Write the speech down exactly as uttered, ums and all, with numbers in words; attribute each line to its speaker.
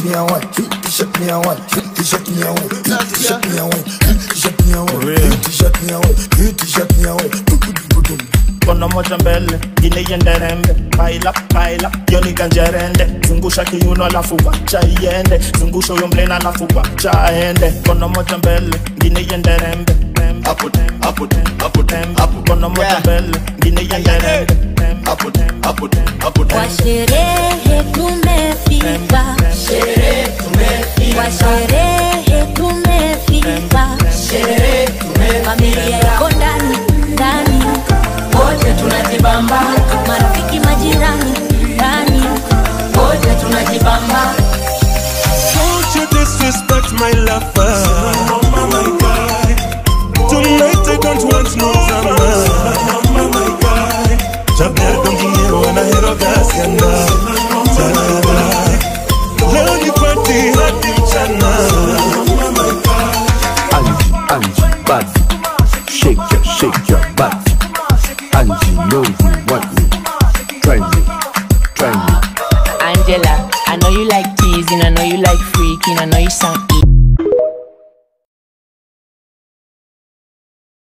Speaker 1: me a one, t-shirt me a one, t-shirt me a one, t-shirt me a one, t-shirt me a one, t-shirt me a one, t-shirt me a one.
Speaker 2: Kono moja mbele, ine yende rembe. Baila, baila, yoni ganjerende. Zungusha kiuno alafu wacha iende. Zungusha uyo mlena alafu wacha ende. Kono moja mbele, ine yende rembe.
Speaker 3: Up it, up it, up it, up it.
Speaker 2: Kono moja mbele, ine yende rembe.
Speaker 3: Up it, up it, up it.
Speaker 4: Kwa sherehe tumefika,
Speaker 5: Sherehe tumefika,
Speaker 4: kwa sherehe tumefika,
Speaker 5: sherehe tumefika.
Speaker 4: familia yako ndani, ndani,
Speaker 5: Wote tunajibamba,
Speaker 4: marafiki majirani, ndani,
Speaker 5: wote tunajibamba.
Speaker 6: Don't you disrespect my lover. Oh my God. Tonight I don't want no drama. Oh my God. Jabber don't give me when I hear a gas and love you party hot in China. Oh my God.
Speaker 7: Angie, Angie, bad. Shake your, shake your butt. Angie, know you want me. Try me, try me.
Speaker 8: Angela, I know you like teasing, I know you like freaking, I know you sound